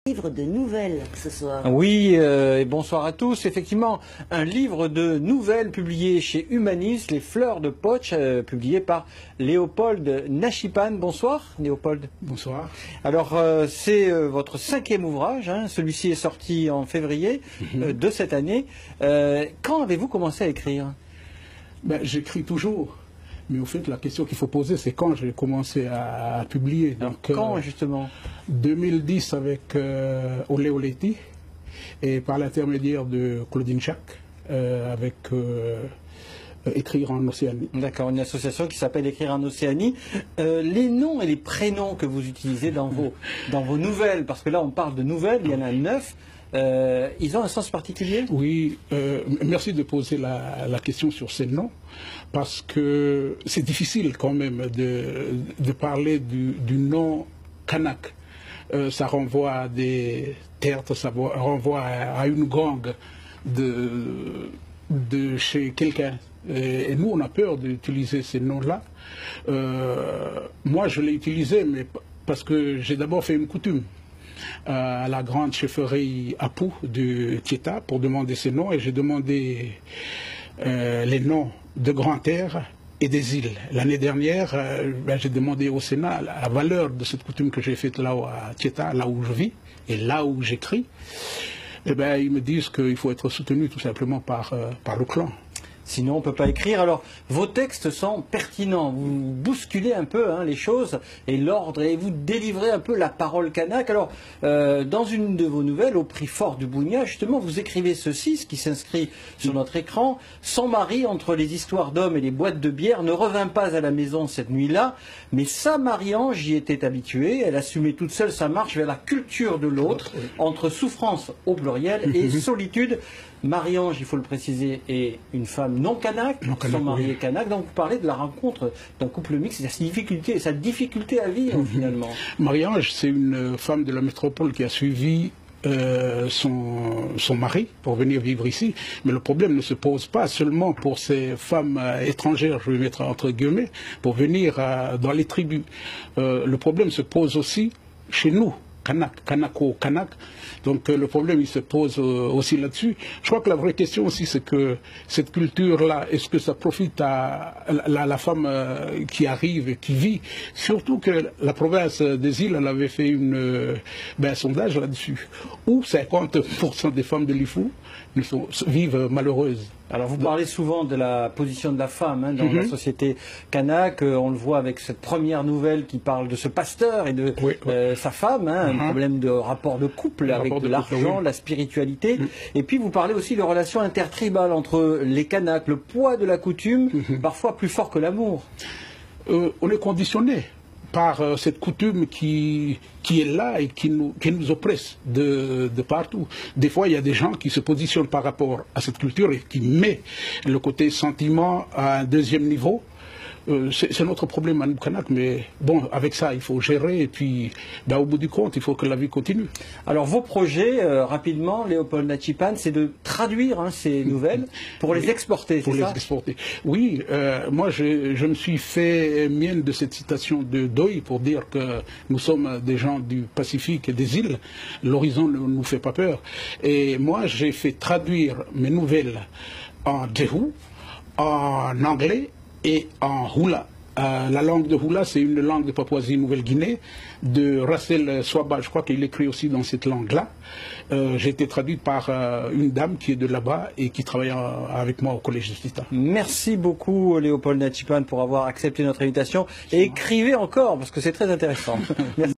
Livre de nouvelles ce soir. Oui, et bonsoir à tous. Effectivement, un livre de nouvelles publié chez Humanis, Les Fleurs de Poche, publié par Léopold Nachipan. Bonsoir, Léopold. Bonsoir. Alors, c'est votre 5e ouvrage. Hein. Celui-ci est sorti en février de cette année. Quand avez-vous commencé à écrire? J'écris toujours. Mais au fait, la question qu'il faut poser, c'est quand j'ai commencé à publier. Alors, donc, quand, justement? 2010 avec Olé Oleti, et par l'intermédiaire de Claudine Jacques, avec Écrire en Océanie. D'accord, une association qui s'appelle Écrire en Océanie. Les noms et les prénoms que vous utilisez dans vos nouvelles, parce que là on parle de nouvelles, il y en a 9, ils ont un sens particulier? Oui, merci de poser la question sur ces noms, parce que c'est difficile quand même de parler du nom kanak. Ça renvoie à des terres, ça renvoie à une gangue de chez quelqu'un. Et nous, on a peur d'utiliser ces noms-là. Moi, je l'ai utilisé, mais parce que j'ai d'abord fait une coutume à la grande chefferie Apou de Tieta pour demander ces noms, et j'ai demandé les noms de grandes terres et des îles. L'année dernière, j'ai demandé au Sénat la valeur de cette coutume que j'ai faite là à Tieta, là où je vis et là où j'écris. Et ils me disent qu'il faut être soutenu tout simplement par le clan. Sinon, on ne peut pas écrire. Alors, vos textes sont pertinents. Vous bousculez un peu les choses et l'ordre, et vous délivrez un peu la parole kanak. Alors, dans une de vos nouvelles, Au prix fort du Bougna, justement, vous écrivez ceci, ce qui s'inscrit sur notre écran. Son mari, entre les histoires d'hommes et les boîtes de bière, ne revint pas à la maison cette nuit-là, mais sa Marie-Ange y était habituée. Elle assumait toute seule sa marche vers la culture de l'autre, entre souffrance au pluriel et solitude. Marie-Ange, il faut le préciser, est une femme non kanak, son mari est kanak. Donc vous parlez de la rencontre d'un couple mixte et sa difficulté à vivre finalement. Marie-Ange, c'est une femme de la métropole qui a suivi son mari pour venir vivre ici. Mais le problème ne se pose pas seulement pour ces femmes étrangères, je vais mettre entre guillemets, pour venir dans les tribus. Le problème se pose aussi chez nous. Kanak. Donc le problème il se pose aussi là-dessus. Je crois que la vraie question aussi c'est que cette culture-là, est-ce que ça profite à la femme qui arrive et qui vit? Surtout que la province des îles, elle avait fait un sondage là-dessus, où 50% des femmes de l'Ifou vivent malheureuses. Alors vous parlez souvent de la position de la femme dans la société kanak. On le voit avec cette première nouvelle qui parle de ce pasteur et de sa femme, un problème de rapport de couple avec de l'argent, la spiritualité. Et puis vous parlez aussi de relations intertribales entre les kanaks, le poids de la coutume, parfois plus fort que l'amour. On est conditionné par cette coutume qui est là et qui nous oppresse de partout. Des fois, il y a des gens qui se positionnent par rapport à cette culture et qui mettent le côté sentiment à un deuxième niveau. C'est notre problème à nous, Kanak, mais bon, avec ça, il faut gérer, et puis, au bout du compte, il faut que la vie continue. Alors, vos projets, rapidement, Léopold Nachipan, c'est de traduire ces nouvelles pour les exporter, pour c'est les ça? Exporter. Oui, moi, je me suis fait mienne de cette citation de Doi pour dire que nous sommes des gens du Pacifique et des îles. L'horizon ne nous fait pas peur. Et moi, j'ai fait traduire mes nouvelles en Dehou, en anglais, et en Hula. La langue de Hula, c'est une langue de Papouasie-Nouvelle-Guinée, de Russell Swaba, je crois qu'il écrit aussi dans cette langue-là. J'ai été traduit par une dame qui est de là-bas et qui travaille avec moi au Collège de Tita. Merci beaucoup Léopold Nachipan pour avoir accepté notre invitation, et écrivez encore parce que c'est très intéressant. Merci.